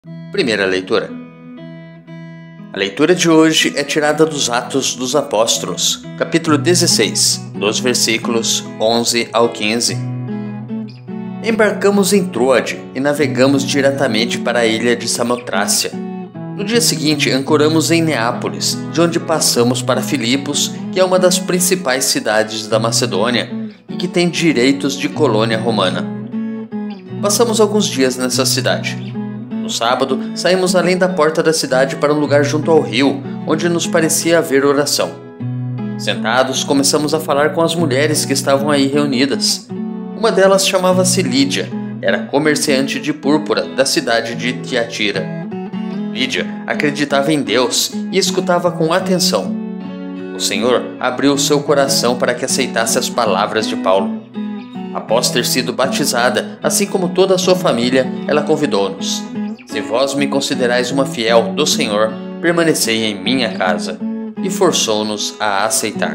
Primeira leitura. A leitura de hoje é tirada dos Atos dos Apóstolos, capítulo 16, dos versículos 11 ao 15. Embarcamos em Troade e navegamos diretamente para a ilha de Samotrácia. No dia seguinte, ancoramos em Neápolis, de onde passamos para Filipos, que é uma das principais cidades da Macedônia e que tem direitos de colônia romana. Passamos alguns dias nessa cidade. No sábado, saímos além da porta da cidade para um lugar junto ao rio, onde nos parecia haver oração. Sentados, começamos a falar com as mulheres que estavam aí reunidas. Uma delas chamava-se Lídia, era comerciante de púrpura da cidade de Tiatira. Lídia acreditava em Deus e escutava com atenção. O Senhor abriu seu coração para que aceitasse as palavras de Paulo. Após ter sido batizada, assim como toda a sua família, ela convidou-nos: "Se vós me considerais uma fiel do Senhor, permanecei em minha casa", e forçou-nos a aceitar.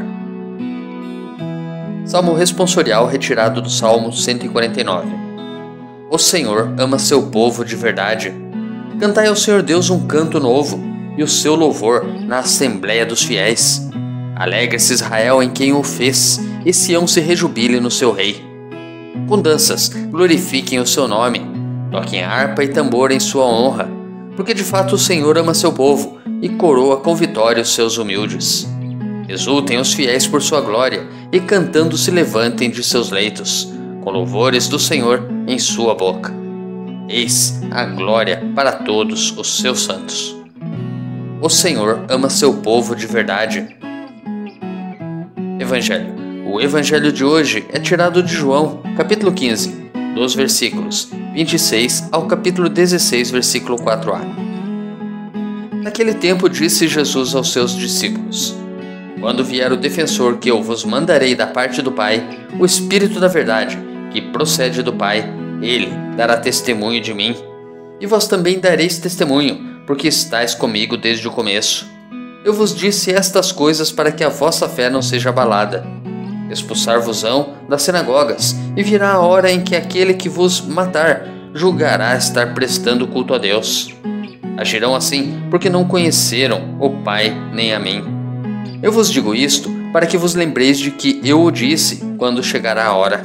Salmo responsorial retirado do Salmo 149. O Senhor ama seu povo de verdade. Cantai ao Senhor Deus um canto novo, e o seu louvor na assembléia dos fiéis. Alegre-se Israel em quem o fez, e Sião se rejubile no seu rei. Com danças, glorifiquem o seu nome. Toquem harpa e tambor em sua honra, porque de fato o Senhor ama seu povo e coroa com vitória os seus humildes. Exultem os fiéis por sua glória e cantando se levantem de seus leitos, com louvores do Senhor em sua boca. Eis a glória para todos os seus santos. O Senhor ama seu povo de verdade. Evangelho. O evangelho de hoje é tirado de João, capítulo 15, dos versículos 26 ao capítulo 16, versículo 4a. Naquele tempo disse Jesus aos seus discípulos: "Quando vier o defensor que eu vos mandarei da parte do Pai, o Espírito da verdade, que procede do Pai, ele dará testemunho de mim. E vós também dareis testemunho, porque estáis comigo desde o começo. Eu vos disse estas coisas para que a vossa fé não seja abalada. Expulsar-vos-ão das sinagogas, e virá a hora em que aquele que vos matar julgará estar prestando culto a Deus. Agirão assim porque não conheceram o Pai nem a mim. Eu vos digo isto para que vos lembreis de que eu o disse quando chegará a hora."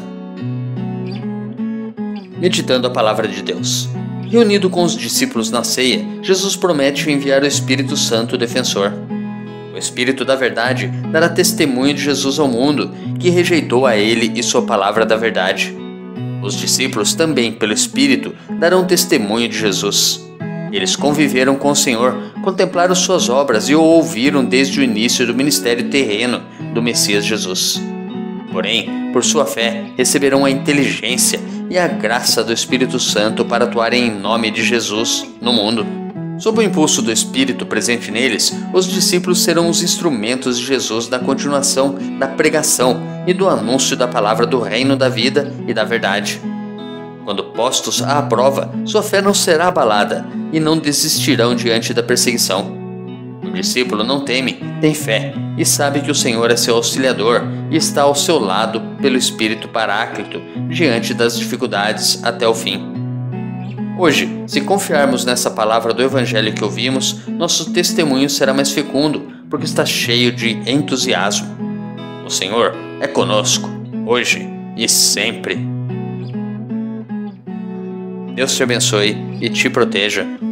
Meditando a palavra de Deus. Reunido com os discípulos na ceia, Jesus promete enviar o Espírito Santo, o defensor. O Espírito da verdade dará testemunho de Jesus ao mundo, que rejeitou a ele e sua palavra da verdade. Os discípulos também, pelo Espírito, darão testemunho de Jesus. Eles conviveram com o Senhor, contemplaram suas obras e o ouviram desde o início do ministério terreno do Messias Jesus. Porém, por sua fé, receberão a inteligência e a graça do Espírito Santo para atuarem em nome de Jesus no mundo. Sob o impulso do Espírito presente neles, os discípulos serão os instrumentos de Jesus na continuação da pregação e do anúncio da palavra do reino da vida e da verdade. Quando postos à prova, sua fé não será abalada e não desistirão diante da perseguição. O discípulo não teme, tem fé e sabe que o Senhor é seu auxiliador e está ao seu lado pelo Espírito Paráclito diante das dificuldades até o fim. Hoje, se confiarmos nessa palavra do Evangelho que ouvimos, nosso testemunho será mais fecundo, porque está cheio de entusiasmo. O Senhor é conosco, hoje e sempre. Deus te abençoe e te proteja.